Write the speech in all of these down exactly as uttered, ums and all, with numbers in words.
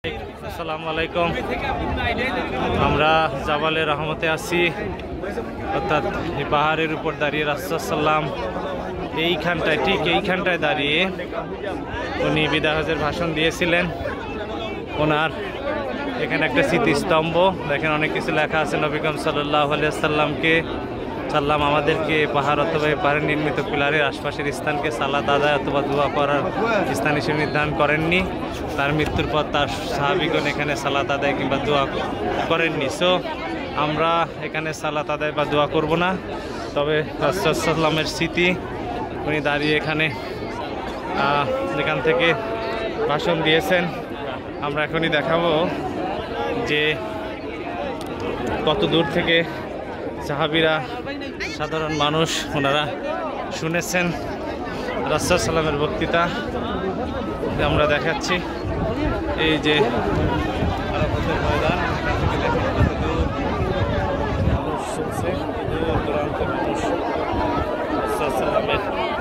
আসসালামু আলাইকুম। আমরা জাবালে রহমতে আছি, অর্থাৎ এই পাহাড়ের উপর দাঁড়িয়ে রাসূল সাল্লাম এইখানটায় ঠিক এইখানটায় দাঁড়িয়ে উনি বিদায় হজের ভাষণ দিয়েছিলেন। ওনার এখানে একটা স্মৃতিস্তম্ভ দেখেন, অনেক কিছু লেখা আছে। নবী করিম সাল্লাল্লাহু আলাইহি সাল্লামকে সাল্লাম আমাদেরকে পাহাড় অথবা এই পাহাড়ে নির্মিত পিলারের আশপাশের স্থানকে সালাত আদায় অথবা দোয়া করার স্থান হিসেবে নির্ধারণ করেননি। তার মৃত্যুর পর তার সাহাবীগণ এখানে সালাত আদায় কিংবা দোয়া করেননি। সো আমরা এখানে সালাত আদায় বা দোয়া করব না, তবে রাসূল সাল্লামের স্মৃতি উনি দাঁড়িয়ে এখানে এখান থেকে ভাষণ দিয়েছেন। আমরা এখনই দেখাবো যে কত দূর থেকে সাহাবীরা, সাধারণ মানুষ ওনারা শুনেছেন রাসূল সাল্লামের বক্তৃতা। আমরা দেখাচ্ছি এই যে আরাফাতের ময়দান, এখান থেকে দেখেন কত দূর মানুষ শুনছে, দূর দূরান্তের মানুষ রাসূল সাল্লামের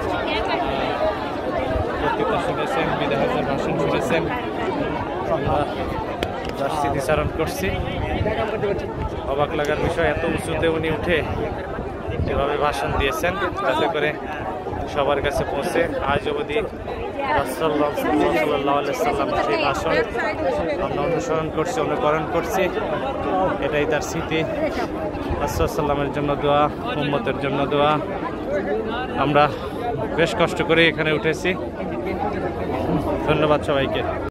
বক্তৃতা শুনেছেন, বিদায় হজের ভাষণ শুনেছেন। আমরা তার স্মৃতিচারণ করছি। অবাক লাগার বিষয়, এত উঁচুতে উনি উঠে এভাবে ভাষণ দিয়েছেন যাতে করে সবার কাছে পৌঁছে। আজ অবধি রাসূলুল্লাহ সাল্লাল্লাহু আলাইহি সাল্লামের সেই ভাষণ আমরা অনুসরণ করছি, অনুকরণ করছি। এটাই তার স্মৃতি। রাসূল সাল্লামের জন্য দোয়া, উম্মতের জন্য দোয়া। আমরা বেশ কষ্ট করে এখানে উঠেছি। ধন্যবাদ সবাইকে।